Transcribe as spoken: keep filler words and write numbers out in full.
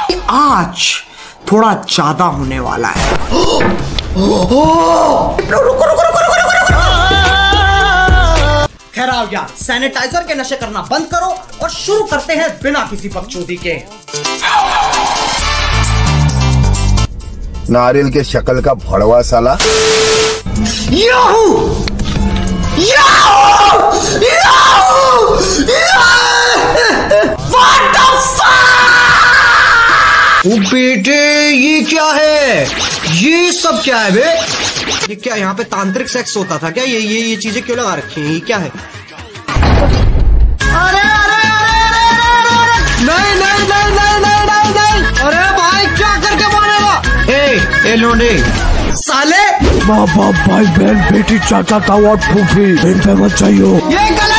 आज थोड़ा ज्यादा होने वाला है। रुको रुको रुको रुको रुको। खैर आओ यार, सैनिटाइजर के नशे करना बंद करो और शुरू करते हैं बिना किसी बकचोदी के। नारियल के शक्ल का भड़वा साला। Yahoo! Yahoo! Yahoo! What the fuck? ओ बेटे, ये क्या है? ये सब क्या है बे? ये क्या यहाँ पे तांत्रिक सेक्स होता था क्या? ये ये ये चीजें क्यों लगा रखी हैं? ये क्या है? अरे अरे अरे अरे अरे अरे नहीं नहीं नहीं नहीं नहीं नहीं नहीं! अरे भाई क्या करके मारेगा? ए ए लोंडे साले! माँ बाप भाई बहन बेटी चाचा ताऊ और फूफी इन पे मत चाहिए। ये गलत